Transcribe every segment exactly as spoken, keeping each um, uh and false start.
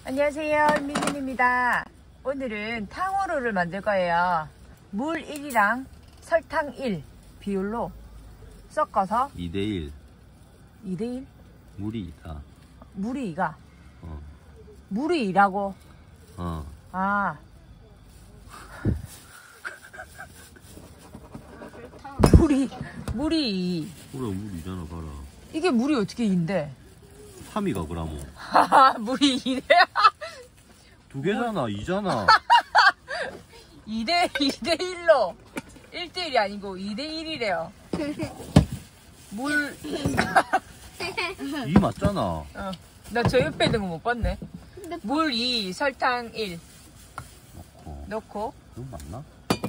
안녕하세요, 민윤입니다. 오늘은 탕후루를 만들 거예요. 물 일이랑 설탕 일 비율로 섞어서 이 대 일. 이 대 일? 물이 이다. 물이 이가? 어. 물이 이라고? 어. 아. 물이, 물이 이. 그래, 물이잖아, 봐라. 이게 물이 어떻게 이인데? 삼이가 그라모. 하하, 물이 이래. 두 개잖아, 이잖아. 이 대 일로. 일 대 일이 아니고 이 대 일이래요. 물. 이 맞잖아. 어. 나 저 옆에 있는 거 못 봤네. 물 이, 설탕 일. 넣고. 넣고. 이건 맞나?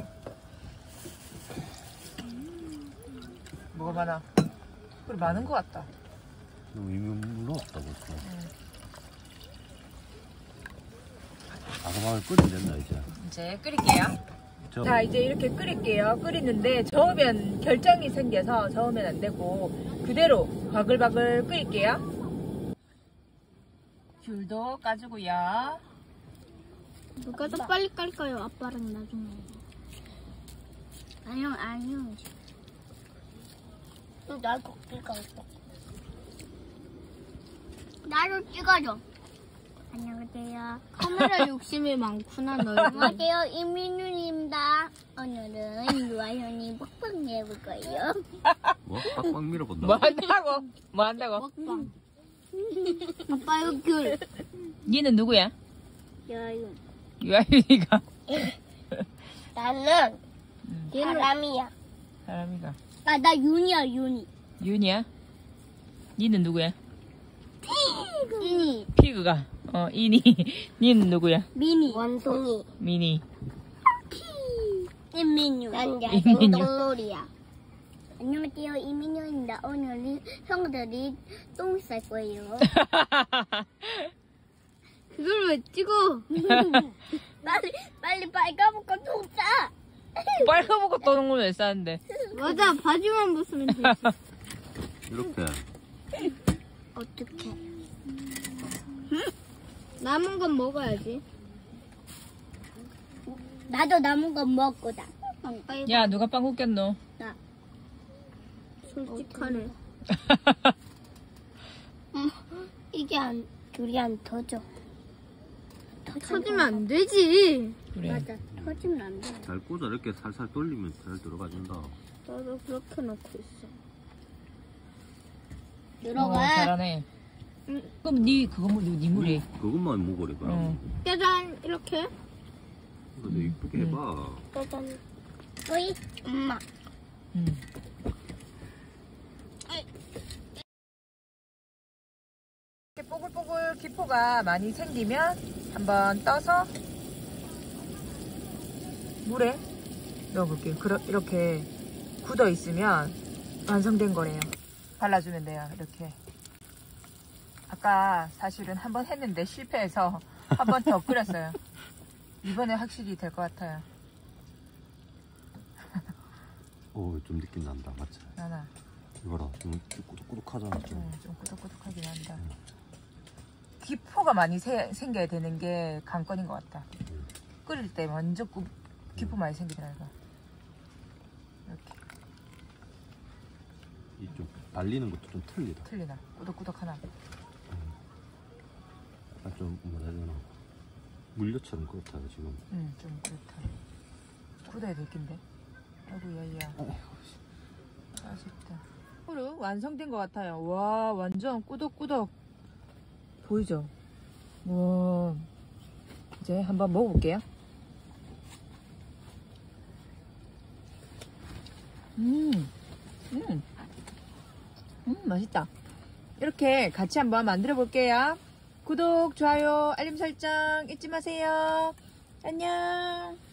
뭐가 많아? 그래, 많은 것 같다. 너무 이미 물 넣었다, 벌써. 응. 아그마을 끓이면 된다, 이제. 이제 끓일게요. 저... 자, 이제 이렇게 끓일게요. 끓이는데 저으면 결정이 생겨서 저으면 안 되고 그대로 바글바글 끓일게요. 귤도 까주고요. 누가 더 빨리 깔까요? 아빠랑 나중에. 아니요, 아니요. 나도 찍어줘. 나도 찍어줘. 안녕하세요. 카메라 욕심이 많구나, 너. 안녕하세요, 이민윤입니다. 오늘은 유아현이 먹방 해볼 거예요. 뭐? 빡빡 밀어본다. 뭐 한다고? 뭐 한다고? 먹방. 아빠 이거 귤. 니는 누구야? 유아현. 유아윤이가. 나는 음. 사람이야. 사람이가. 아, 나 윤이야, 윤이. 윤이야? 니는 누구야? 이니. 피그가. 어, 이니. 니는 누구야? 미니. 원숭이. 미니. 이민유. 난 이민유. 야생동물이야. 안녕하세요, 이민유입니다. 오늘은 형들이 똥 쌀 거예요. 그걸 왜 찍어? 빨리, 빨리 빨가벗고 똥 싸! 빨가벗고 떠는 걸 왜 싸는데? 맞아, 바지만 벗으면 되지. 이렇게. 어떡해. 남은 건 먹어야지. 나도 남은 건 먹고다. 야, 누가 빵 굽겠노? 나. 솔직하네. 이게 안, 귤이 안 터져. 터지면 안 되지. 그래. 맞아, 터지면 안 돼. 잘 꽂아, 이렇게 살살 돌리면 잘 들어가진다. 나도 그렇게 놓고 있어. 어, 들어가. 잘하네. 응. 그럼 니 그거 뭐, 니 물이. 그것만 먹으래, 그라. 응. 짜잔, 이렇게. 근데 이쁘게 응. 해봐. 짜잔. 어이, 엄마. 응. 이렇게 뽀글뽀글 기포가 많이 생기면 한번 떠서 물에 넣어볼게요. 그러, 이렇게 굳어 있으면 완성된 거래요. 발라주면 돼요. 이렇게. 아까 사실은 한번 했는데 실패해서 한 번 더 끓였어요. 이번에 확실히 될 것 같아요. 오, 좀 느낌 난다, 맞지? 나나. 이거라, 좀 꾸덕꾸덕하잖아, 좀. 응, 좀 꾸덕꾸덕하긴 한다. 응. 기포가 많이 세, 생겨야 되는 게 관건인 것 같다. 응. 끓일 때 먼저 꾸, 기포 많이 생기더라고. 이렇게. 이 좀 발리는 것도 좀 틀리다. 틀리나? 꾸덕꾸덕하나? 아, 좀 뭐라 해야 되나, 물엿처럼 그렇다, 지금. 응, 좀 그렇다. 굳어야 될 낀데. 아이고, 야야. 아쉽다. 탕후루 완성된 것 같아요. 와, 완전 꾸덕꾸덕. 보이죠? 와. 이제 한번 먹어볼게요. 음, 음, 음, 맛있다. 이렇게 같이 한번 만들어 볼게요. 구독, 좋아요, 알림 설정 잊지 마세요. 안녕.